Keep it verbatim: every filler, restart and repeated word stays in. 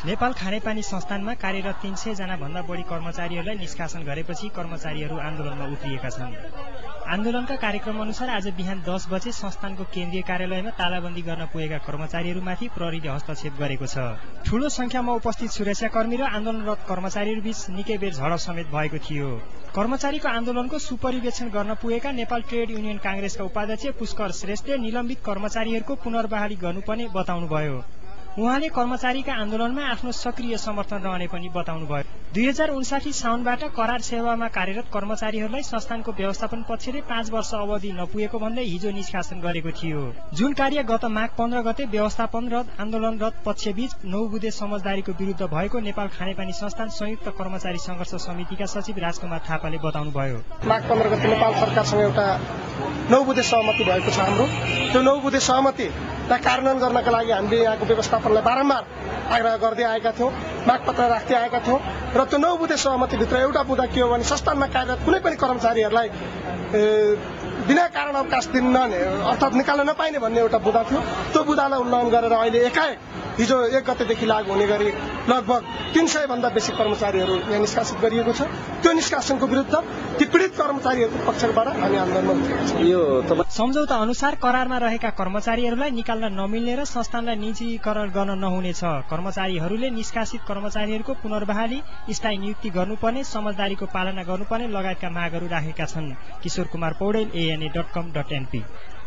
नेपाल खानेपानी संस्थानमा कार्यरत तीन सय जना भन्दा बढी कर्मचारीहरूलाई निष्कासन गरेपछि कर्मचारीहरू आन्दोलनमा उत्रिएका छन्। आन्दोलनका कार्यक्रम अनुसार आज बिहान दस बजे संस्थानको केन्द्रीय कार्यालयमा तालाबन्दी गर्न पुगेका कर्मचारीहरूमाथि प्रहरीले हस्तक्षेप गरेको छ। ठूलो संख्यामा उपस्थित सुरक्षाकर्मी र आन्दोलनरत कर्मचारीहरूबीच निकै बेर झडप समेत भएको थियो। कर्मचारीको आन्दोलनको सुपरिवेक्षण गर्न पुगेका नेपाल ट्रेड युनियन कांग्रेसका उपाध्यक्ष पुष्कर श्रेष्ठले निलम्बित कर्मचारीहरूको पुनर्बहाली गर्नुपर्ने बताउनुभयो। उहाँले कर्मचारीका आन्दोलनमा आफ्नो सक्रिय समर्थन रहने पनि बताउनुभयो। दुई हजार उन्साठी साउनबाट करार सेवामा कार्यरत कर्मचारीहरूलाई संस्थानको व्यवस्थापन पक्षले पाँच वर्ष अवधि नपुगेको भन्दै हिजो निष्कासन गरेको थियो। जुन कार्य गत माघ पन्ध्र गते व्यवस्थापनरत आन्दोलनरत पक्षबीच नौ बुधे समझदारीको विरुद्ध भएको नेपाल खानेपानी संस्थान संयुक्त कर्मचारी संघर्ष समितिका सचिव राजकुमार थापाले बताउनुभयो। माघ पन्ध्र गते नेपाल सरकारसँग एउटा नौ बुधे सहमति भएको छ। हाम्रो त्यो नौ बुधे सहमतिलाई कार्यान्वयन गर्नका लागि हामीले यहाँको व्यवस्थापनलाई बारम्बार आग्रह गर्दै आएका थियौँ, मागपत्र राख्दै आएका थियौँ र त्यो नौ बुधे सहमतिभित्र एउटा बुँदा के हो भने संस्थानमा कार्यरत कुनै पनि कर्मचारीहरूलाई बिना कारण अवकाश दिन अर्थात् निकाल्न नपाइने भन्ने एउटा बुँदा थियो। त्यो बुँदालाई उल्लङ्घन गरेर अहिले एकाएक हिजो एक गतेदेखि लागू हुने गरी लगभग तीन सय भन्दा बेसी कर्मचारीहरू यहाँ निष्कासित गरिएको छ। त्यो निष्कासनको विरुद्ध ती पीडित कर्मचारीहरूको पक्षबाट हामी आन्दोलनमा उत्रेका छौँ। सम्झौता अनुसार करारमा रहेका कर्मचारीहरूलाई निकाल्न नमिल्ने र संस्थानलाई निजीकरण गर्न नहुनेछ। कर्मचारीहरूले निष्कासित कर्मचारीहरूको पुनर्बहाली, स्थायी नियुक्ति गर्नुपर्ने, समझदारीको पालना गर्नुपर्ने लगायतका मागहरू राखेका छन्। Kishor Kumar Paudel, ANA dot com dot NP.